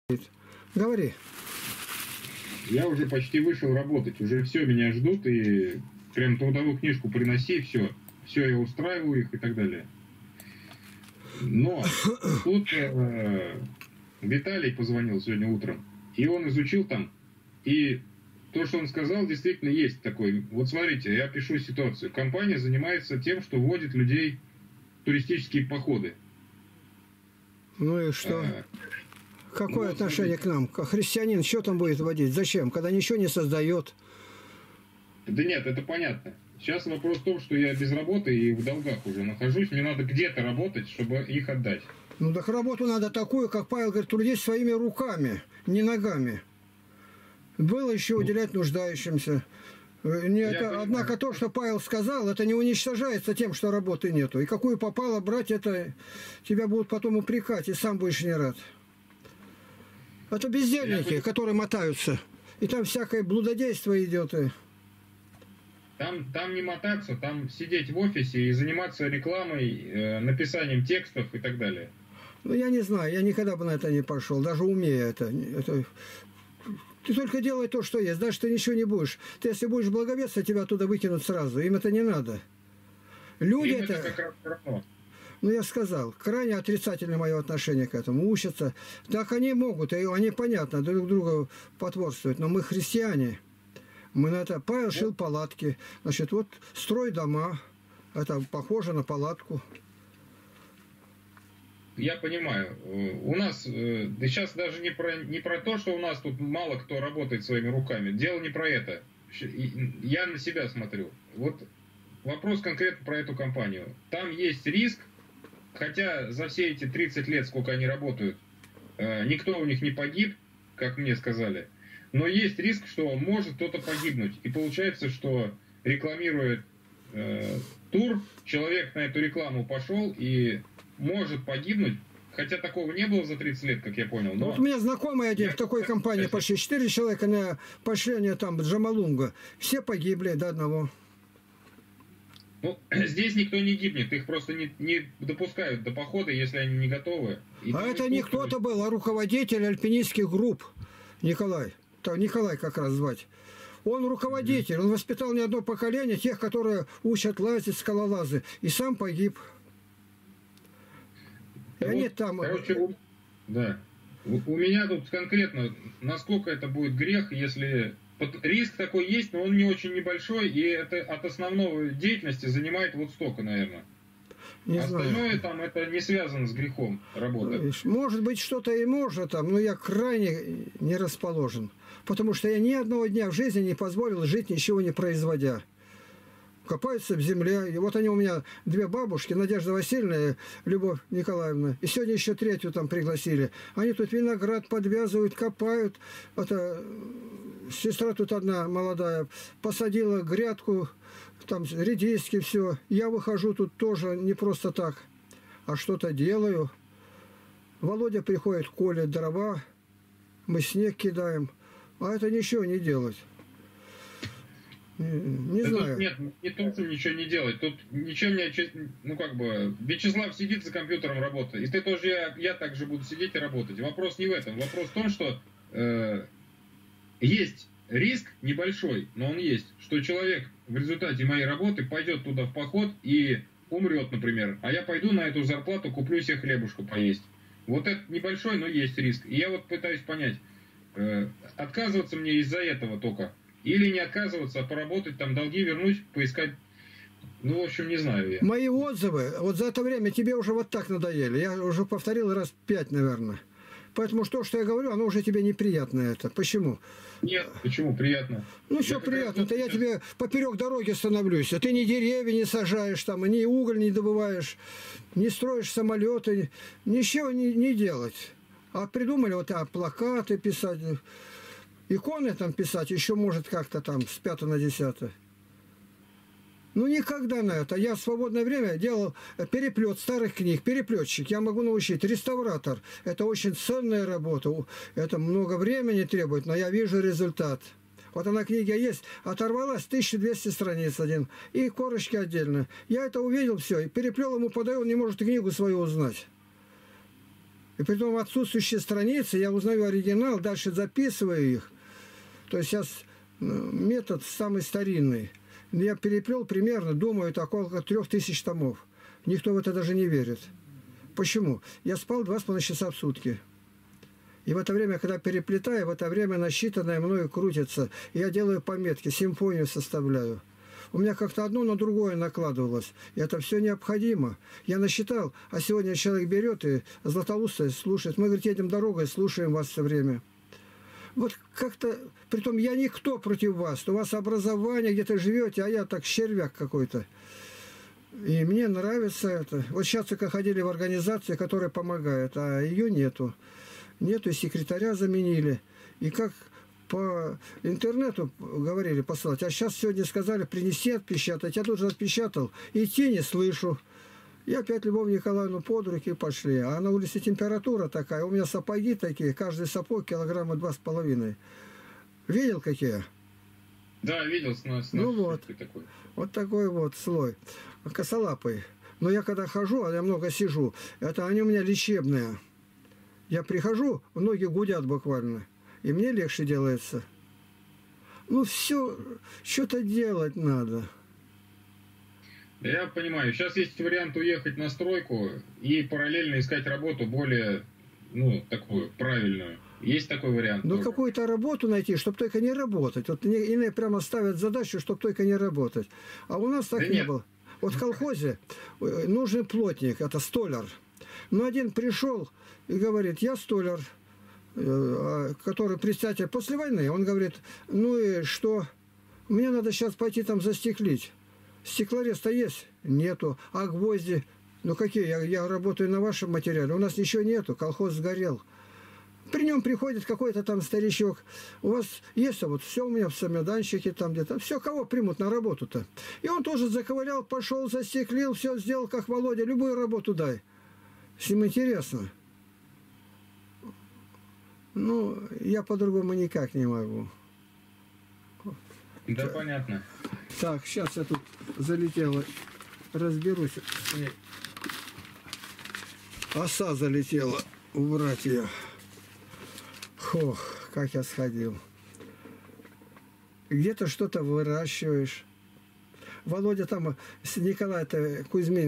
Говори. Я уже почти вышел работать, уже все, меня ждут, и прям трудовую книжку приноси, все, я устраиваю их и так далее. Но тут Виталий позвонил сегодня утром, и он изучил там, и то, что он сказал, действительно есть такой. Вот смотрите, я пишу ситуацию. Компания занимается тем, что вводит людей в туристические походы. Ну и что? Какое ну, отношение смотрите. к нам? Христианин что там будет водить? Зачем? Когда ничего не создает. Да нет, это понятно. Сейчас вопрос в том, что я без работы и в долгах уже нахожусь. Мне надо где-то работать, чтобы их отдать. Ну так работу надо такую, как Павел говорит, трудись своими руками, не ногами. Было еще уделять нуждающимся. Однако то, что Павел сказал, это не уничтожается тем, что работы нету. И какую попало брать, это тебя будут потом упрекать, и сам будешь не рад. Это бездельники, которые мотаются. И там всякое блудодейство идет. Там не мотаться, там сидеть в офисе и заниматься рекламой, написанием текстов и так далее. Ну, я не знаю, я никогда бы на это не пошел, даже умея это. Ты только делай то, что есть, даже ты ничего не будешь. Ты, если будешь благовестно, тебя оттуда выкинут сразу. Им это не надо. Люди Им это... как раз равно. Ну, я сказал, крайне отрицательное мое отношение к этому. Учатся. Так они могут, и они, понятно, друг друга потворствуют. Но мы христиане. Мы на это... Павел шил палатки. Значит, вот строй дома. Это похоже на палатку. Я понимаю. У нас, да сейчас даже не про то, что у нас тут мало кто работает своими руками. Дело не про это. Я на себя смотрю. Вот вопрос конкретно про эту компанию. Там есть риск, хотя за все эти 30 лет, сколько они работают, никто у них не погиб, как мне сказали. Но есть риск, что может кто-то погибнуть. И получается, что рекламируя тур, человек на эту рекламу пошел и может погибнуть. Хотя такого не было за 30 лет, как я понял. Но... Вот у меня знакомый один в такой компании почти 4 человека на поощрение там Джамалунга. Все погибли до одного. Ну, здесь никто не гибнет, их просто не допускают до похода, если они не готовы. И а это не кто-то был, а руководитель альпинистских групп. Николай. Николай как раз звать. Он руководитель, он воспитал не одно поколение тех, которые учат лазить, скалолазы. И сам погиб. И вот, они там... Короче, да. У меня тут конкретно, насколько это будет грех, если... Риск такой есть, но он не очень небольшой, и это от основной деятельности занимает вот столько, наверное. Не Остальное знаю. там это не связано с грехом работы. Может быть, что-то и может там, но я крайне не расположен. Потому что я ни одного дня в жизни не позволил жить, ничего не производя. Копаются в земле. И вот они у меня две бабушки, Надежда Васильевна и Любовь Николаевна. И сегодня еще третью там пригласили. Они тут виноград подвязывают, копают. Это сестра тут одна молодая посадила грядку, там редиски, все. Я выхожу тут тоже не просто так, а что-то делаю. Володя приходит, колет дрова, мы снег кидаем. А это ничего не делать. Не знаю. Тут нет, не то, что ничего не делать. Тут ничем не... Ну, как бы... Вячеслав сидит за компьютером, работает. И ты тоже, я также буду сидеть и работать. Вопрос не в этом. Вопрос в том, что есть риск небольшой, но он есть. Что человек в результате моей работы пойдет туда в поход и умрет, например. А я пойду на эту зарплату, куплю себе хлебушку поесть. Вот это небольшой, но есть риск. И я вот пытаюсь понять, отказываться мне из-за этого только. Или не отказываться, а поработать, там долги вернуть, поискать. Ну, в общем, не знаю я. Мои отзывы, вот за это время тебе уже вот так надоели. Я уже повторил раз 5, наверное. Поэтому то, что я говорю, оно уже тебе неприятно это. Почему? Нет, почему? Приятно. Ну, что приятно? Это я тебе поперек дороги становлюсь. А ты ни деревья не сажаешь, там, ни уголь не добываешь, не строишь самолеты, ничего не делать. А придумали вот плакаты писать, иконы там писать, еще может как-то там с 5 на 10. Ну, никогда на это. Я в свободное время делал переплет старых книг, переплетчик. Я могу научить. Реставратор. Это очень ценная работа. Это много времени требует, но я вижу результат. Вот она книга есть. Оторвалась 1200 страниц один. И корочки отдельно. Я это увидел, все. И переплел ему, подаю, он не может книгу свою узнать. И при том отсутствующие страницы, я узнаю оригинал, дальше записываю их. То есть сейчас метод самый старинный. Я переплел примерно, думаю, это около 3000 томов. Никто в это даже не верит. Почему? Я спал 2,5 часа в сутки. И в это время, когда переплетаю, в это время насчитанное мною крутится. Я делаю пометки, симфонию составляю. У меня как-то одно на другое накладывалось. И это все необходимо. Я насчитал, а сегодня человек берет и Златоустая слушает. Мы, говорит, едем дорогой, слушаем вас все время. Вот как-то, притом я никто против вас. У вас образование, где-то живете, а я так червяк какой-то. И мне нравится это. Вот сейчас только ходили в организации, которая помогает, а ее нету. Нету, и секретаря заменили. И как по интернету говорили посылать. А сейчас сегодня сказали, принеси отпечатать. Я тут же отпечатал. Идти не слышу. И опять Любовь Николаевну под руки пошли. А на улице температура такая. У меня сапоги такие. Каждый сапог килограмма 2,5. Видел какие? Да, видел. Ну вот. Такой. Вот такой вот слой. Косолапый. Но я когда хожу, а я много сижу, это они у меня лечебные. Я прихожу, ноги гудят буквально. И мне легче делается. Ну все, что-то делать надо. Я понимаю. Сейчас есть вариант уехать на стройку и параллельно искать работу более, такую правильную. Есть такой вариант? Ну, какую-то работу найти, чтобы только не работать. Вот иные прямо ставят задачу, чтобы только не работать. А у нас так не было. Вот в колхозе нужен плотник, это столяр. Но один пришел и говорит, я столяр, который председатель после войны. Он говорит, ну и что? Мне надо сейчас пойти там застеклить. Стеклорез-то есть? Нету. А гвозди? Ну какие? Я работаю на вашем материале. У нас ничего нету. Колхоз сгорел. При нем приходит какой-то там старичок. У вас есть, а вот все у меня в самоданщике там где-то. Все, кого примут на работу-то? И он тоже заковырял, пошел, застеклил, все сделал, как Володя. Любую работу дай. С ним интересно. Ну, я по-другому никак не могу. Да, понятно. Так, сейчас я тут залетела. Разберусь. Оса залетела. Убрать ее. Ох, как я сходил. Где-то что-то выращиваешь. Володя там с Николай-то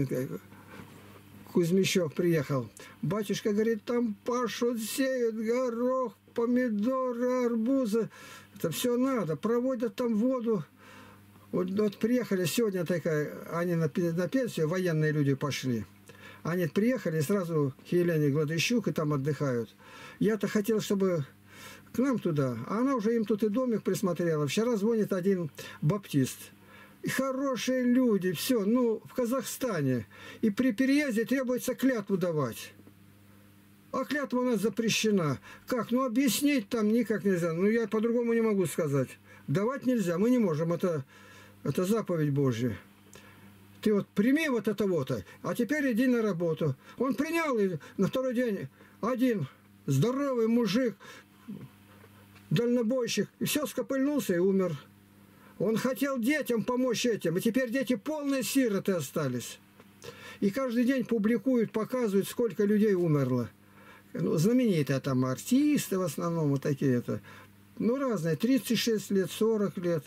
Кузьмичев приехал. Батюшка говорит, там пашут, сеют горох, помидоры, арбузы. Это все надо. Проводят там воду. Вот приехали сегодня такая, они на пенсию, военные люди пошли. Они приехали и сразу к Елене Гладыщук и там отдыхают. Я-то хотел, чтобы к нам туда. А она уже им тут и домик присмотрела. Вчера звонит один баптист. И хорошие люди, все, в Казахстане. И при переезде требуется клятву давать. А клятва у нас запрещена. Как? Объяснить там никак нельзя. Я по-другому не могу сказать. Давать нельзя, мы не можем. Это заповедь Божья. Ты вот прими вот это вот, а теперь иди на работу. Он принял, и на второй день один здоровый мужик, дальнобойщик, и все, скопыльнулся и умер. Он хотел детям помочь этим, и теперь дети полные сироты остались. И каждый день публикуют, показывают, сколько людей умерло. Знаменитые там артисты в основном, вот такие-то. Разные, 36 лет, 40 лет.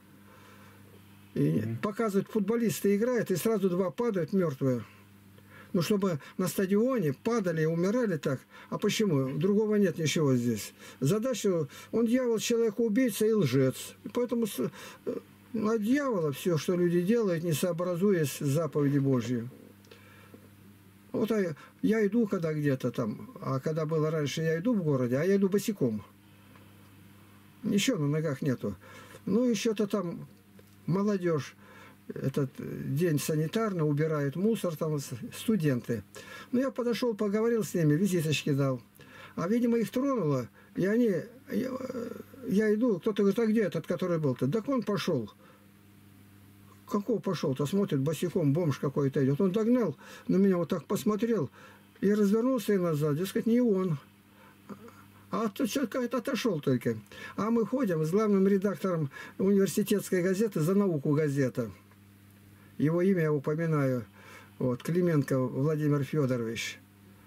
И показывают, футболисты играют, и сразу два падают мертвые. Чтобы на стадионе падали и умирали так. А почему? Другого нет ничего здесь. Задача, он дьявол, человек-убийца и лжец. И поэтому от дьявола все, что люди делают, не сообразуясь с заповеди Божьей. Вот я иду когда где-то там, а когда было раньше, я иду в городе, а я иду босиком. Ничего на ногах нету. Еще-то там молодежь, этот день санитарный, убирают мусор, там студенты. Я подошел, поговорил с ними, визиточки дал. А, видимо, их тронуло, и они, я иду, кто-то говорит, а где этот, который был-то? Так он пошел. Какого пошел-то? Смотрит, босиком бомж какой-то идет. Он догнал, на меня вот так посмотрел, и развернулся и назад. Дескать, не он. А тут человек отошел только. А мы ходим с главным редактором университетской газеты «За науку» газета. Его имя я упоминаю. Клименко Владимир Федорович.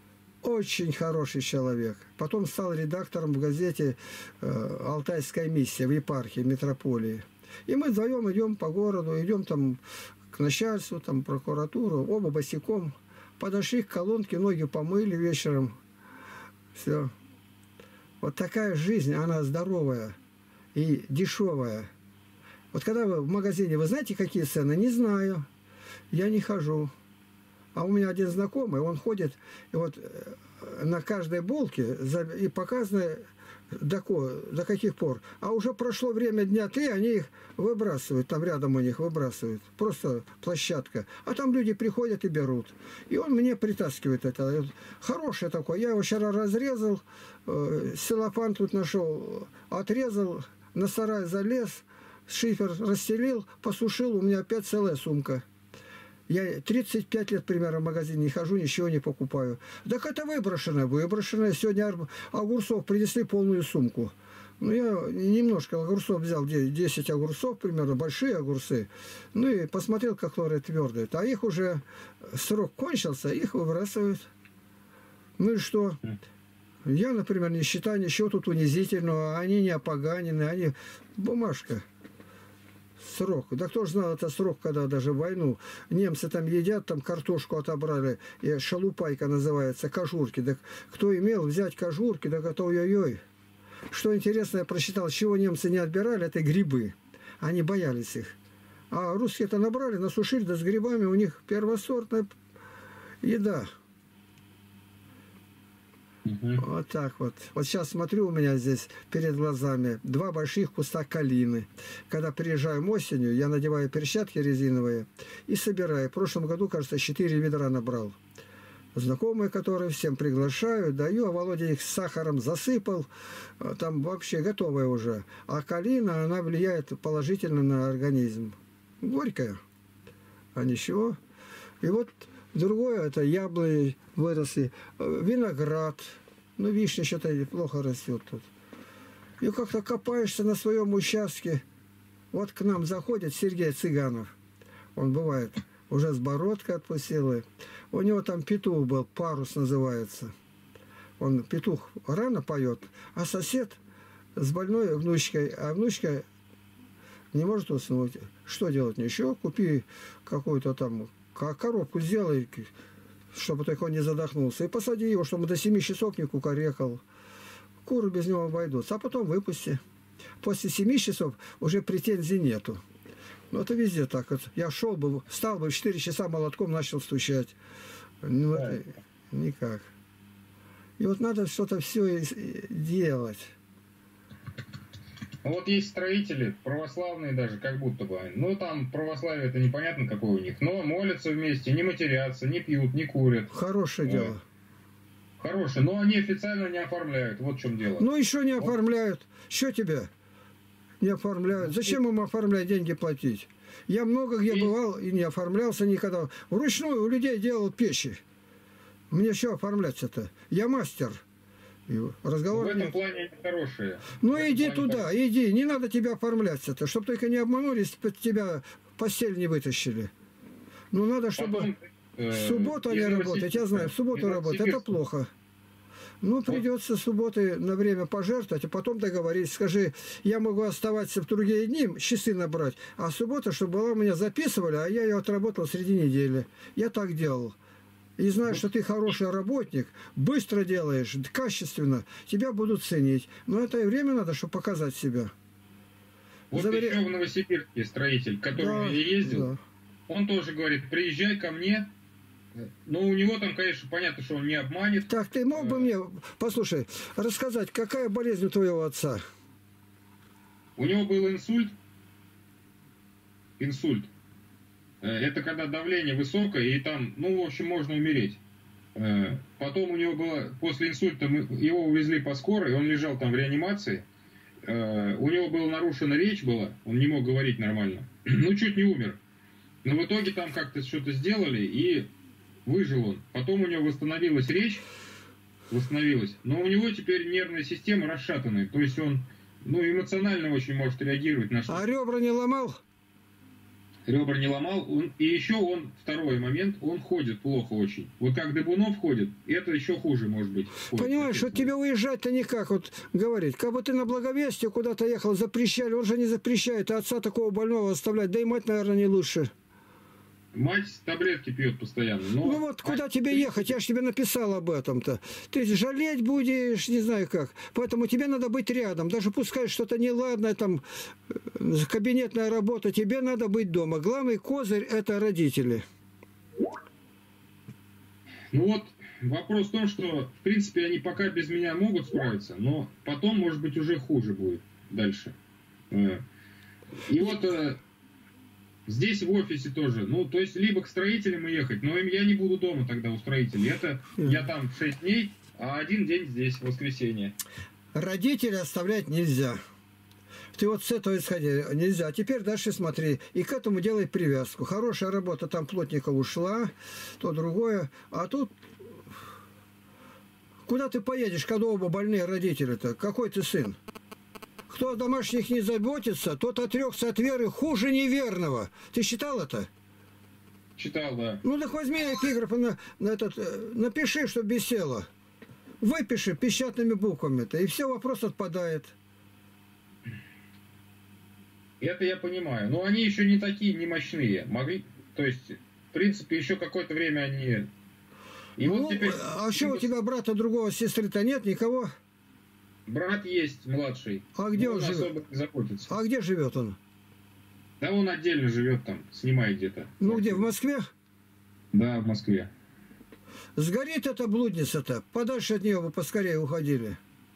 Очень хороший человек. Потом стал редактором в газете «Алтайская миссия» в епархии, метрополии. И мы вдвоем идем по городу, идем там к начальству, там прокуратуру, оба босиком. Подошли к колонке, ноги помыли вечером. Все. Вот такая жизнь, она здоровая и дешевая. Вот когда вы в магазине, вы знаете, какие цены? Не знаю. Я не хожу. А у меня один знакомый, он ходит, и вот на каждой булке и показано до каких пор. А уже прошло время дня 3, они их выбрасывают, там рядом у них выбрасывают. Просто площадка. А там люди приходят и берут. И он мне притаскивает это. Хороший такой. Я его вчера разрезал, целлофан тут нашел, отрезал, на сарай залез, шифер расстелил, посушил, у меня опять целая сумка. Я 35 лет примерно в магазин не хожу, ничего не покупаю. Так это выброшенное. Сегодня огурцов принесли полную сумку. Ну, я немножко огурцов взял, 10 огурцов примерно, большие огурцы. Ну, и посмотрел, как лоры твердые. А их уже срок кончился, их выбрасывают. Ну и что? Я, например, не считаю ничего тут унизительного. Они не опоганены, они... Бумажка. Срок. Да кто же знал, это срок, когда даже в войну немцы там едят, там картошку отобрали, и шалупайка называется, кожурки. Да кто имел взять кожурки, да это ой-ой-ой. Что интересно, я прочитал, чего немцы не отбирали, это грибы. Они боялись их. А русские-то набрали, насушили, да с грибами у них первосортная еда. Вот так вот. Вот сейчас смотрю, у меня здесь перед глазами 2 больших куста калины. Когда приезжаю осенью, я надеваю перчатки резиновые и собираю. В прошлом году, кажется, 4 ведра набрал. Знакомые, которые всем приглашаю, даю, а Володя их с сахаром засыпал. Там вообще готовая уже. А калина, она влияет положительно на организм. Горькая, а ничего. И вот другое, это яблони выросли, виноград. Ну, вишня что-то плохо растет тут. И как-то копаешься на своем участке. Вот к нам заходит Сергей Цыганов. Он бывает, уже с бородкой отпустил. У него там петух был, парус называется. Он петух рано поет, а сосед с больной внучкой, а внучка не может уснуть. Что делать? Ничего, купи какую-то там коробку, сделай, чтобы только он не задохнулся. И посади его, чтобы до 7 часов не кукарекал. Куры без него обойдутся, а потом выпусти. После 7 часов уже претензий нету. Ну, это везде так. Вот я шел бы, встал бы, в 4 часа молотком начал стучать. Ну, это никак. И вот надо что-то все делать. Вот есть строители, православные даже, как будто бы. Ну, там православие, это непонятно какое у них. Но молятся вместе, не матерятся, не пьют, не курят. Хорошее дело. Хорошее, но они официально не оформляют. Вот в чем дело. Ну, еще не оформляют. Что тебе не оформляют? Зачем им оформлять, деньги платить? Я много где бывал и не оформлялся никогда. Вручную у людей делал печи. Мне что оформлять-то? Я мастер. Разговор в этом плане они хорошие. Ну иди туда, хорошие. Иди, не надо тебя оформляться-то, чтобы только не обманулись, под тебя постель не вытащили. Ну надо, чтобы в субботу они работают, я знаю, в субботу работают, это плохо. Ну, придется субботы на время пожертвовать, а потом договориться. Скажи, я могу оставаться в другие дни, часы набрать, а суббота, чтобы была, меня записывали, а я ее отработал среди недели. Я так делал. И знаю, что ты хороший работник, быстро делаешь, качественно, тебя будут ценить. Но это и время надо, чтобы показать себя. Вот еще в Новосибирске строитель, к которому я ездил, он тоже говорит, приезжай ко мне. Но у него там, конечно, понятно, что он не обманет. Так, ты мог бы мне, послушай, рассказать, какая болезнь у твоего отца? У него был инсульт. Инсульт. Это когда давление высокое, и там, ну, в общем, можно умереть. Потом у него было, после инсульта, его увезли по скорой, он лежал там в реанимации. У него была нарушена речь, он не мог говорить нормально. Ну, чуть не умер. Но в итоге там как-то что-то сделали, и выжил он. Потом у него восстановилась речь, но у него теперь нервная система расшатанная. То есть он, ну, эмоционально очень может реагировать на что-то. А ребра не ломал? ребра не ломал. И еще он, второй момент, он ходит плохо очень. Вот как Дыбунов ходит, это еще хуже может быть. Понимаешь, вот тебе уезжать-то никак, вот говорить. Как бы ты на Благовестие куда-то ехал, запрещали, он же не запрещает, а отца такого больного оставлять, да и мать, наверное, не лучше. Мать таблетки пьет постоянно. Но... Ну вот куда тебе ехать? Я же тебе написал об этом-то. Ты жалеть будешь, не знаю как. Поэтому тебе надо быть рядом. Даже пускай что-то неладное, там, кабинетная работа, тебе надо быть дома. Главный козырь – это родители. Ну вот, вопрос в том, что, в принципе, они пока без меня могут справиться, но потом, может быть, уже хуже будет дальше. И вот... Здесь в офисе тоже. Ну, то есть, либо к строителям ехать, но я не буду дома тогда у строителей. Это я там 6 дней, а 1 день здесь, в воскресенье. Родителей оставлять нельзя. Ты вот с этого исходи. Нельзя. А теперь дальше смотри. И к этому делай привязку. Хорошая работа там плотника ушла, то другое. А тут... Куда ты поедешь, когда оба больные родители-то? Какой ты сын? Кто о домашних не заботится, тот отрекся от веры хуже неверного. Ты читал это? Читал, да. Ну так возьми эпиграф, напиши, чтобы висело. Выпиши печатными буквами-то, и все, вопрос отпадает. Это я понимаю. Но они еще не такие, не мощные. Могли, то есть, в принципе, еще какое-то время они... И ну, вот теперь... А что у тебя брата другого, сестры-то нет, никого? Брат есть младший. А где он живет? Особо не заботится. А где живет он? Да он отдельно живет там, снимает где-то. Ну где, в Москве? Да, в Москве. Сгорит эта блудница-то, подальше от нее бы поскорее уходили.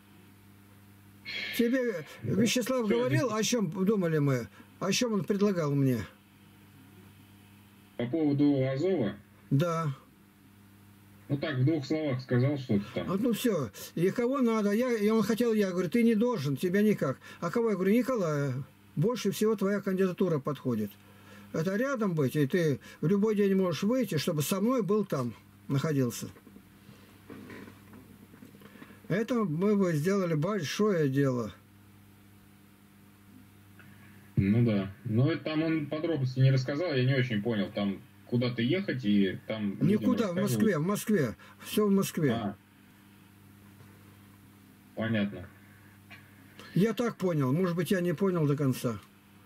Тебе Вячеслав говорил, о чем думали мы, о чем он предлагал мне? По поводу Азова? Да. Ну так, в 2 словах сказал что-то там. Ну все, и кого надо, он хотел, я говорю, ты не должен, тебя никак. А кого, я говорю, Николая, больше всего твоя кандидатура подходит. Это рядом быть, и ты в любой день можешь выйти, чтобы со мной был там, находился. Это мы бы сделали большое дело. Ну да, но там он подробности не рассказал, я не очень понял, там... Куда-то ехать и там... Никуда, в Москве. Все в Москве. А. Понятно. Я так понял. Может быть, я не понял до конца.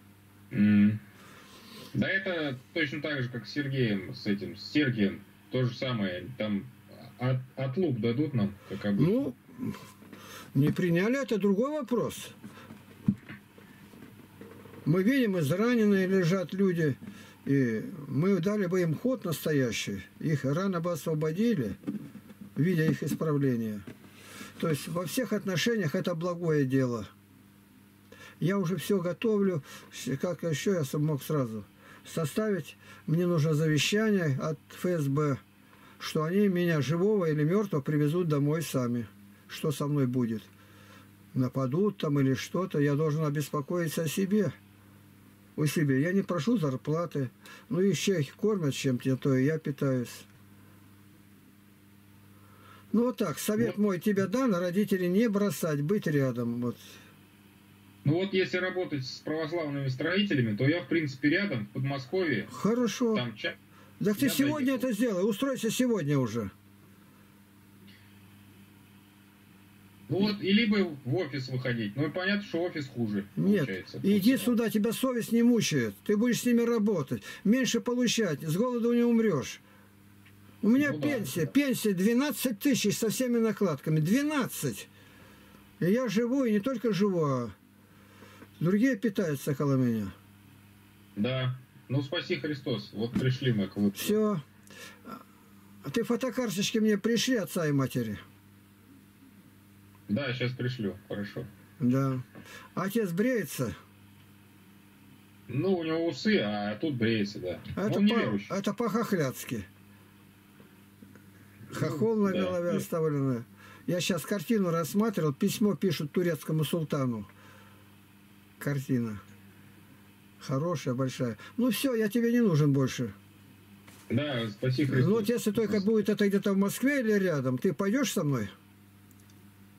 Да это точно так же, как с Сергеем, с Сергием. То же самое. Там отлуп дадут нам, как обычно. Ну, не приняли, это другой вопрос. Мы видим, израненные лежат люди... И мы дали бы им ход настоящий, их рано бы освободили, видя их исправление. То есть во всех отношениях это благое дело. Я уже все готовлю, как еще я мог сразу составить. Мне нужно завещание от ФСБ, что они меня живого или мертвого привезут домой сами. Что со мной будет? Нападут там или что-то, я должен обеспокоиться о себе. У себя. Я не прошу зарплаты. Ну, еще их кормят чем-то, то и я питаюсь. Ну, вот так, совет мой тебе дан, родителей не бросать, быть рядом. Вот. Ну, вот если работать с православными строителями, то я, в принципе, рядом, в Подмосковье. Хорошо. Там так ты сегодня это сделай, устройся сегодня уже. Ну вот, и либо в офис выходить. Ну и понятно, что офис хуже. Нет, получается. иди сюда, тебя совесть не мучает. Ты будешь с ними работать. Меньше получать, с голоду не умрешь. У меня пенсия 12 тысяч со всеми накладками. 12. И я живу, и не только живу, а другие питаются около меня. Да. Ну, спаси Христос. Вот пришли мы к выпуску. Все. А ты фотокарточки мне пришли, отца и матери. Да, сейчас пришлю. Хорошо. Да. Отец бреется? Ну, у него усы, а тут бреется, да. Это по-хохляцки. Хохол на голове оставлено. Я сейчас картину рассматривал, письмо пишут турецкому султану. Картина. Хорошая, большая. Ну все, я тебе не нужен больше. Да, спаси Христос. Ну вот если только будет это где-то в Москве или рядом, ты пойдешь со мной?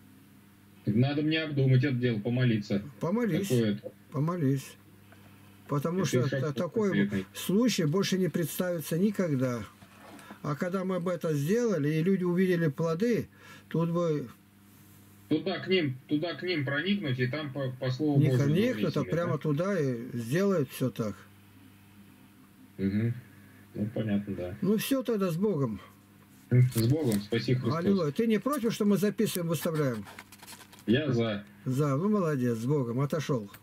Надо мне обдумать это дело, помолиться. Помолись. Помолись. Потому что такой случай больше не представится никогда. А когда мы бы это сделали, и люди увидели плоды, тут бы... Туда к ним проникнуть, и там по слову не Божьему проникнут, а себе, прямо да? туда и сделают все так. Угу. Ну, понятно, да. Ну, все тогда с Богом. С Богом, спаси Христос. Аллилуйя. Ты не против, что мы записываем, выставляем? Я за. За. Ну, молодец, с Богом. Отошел.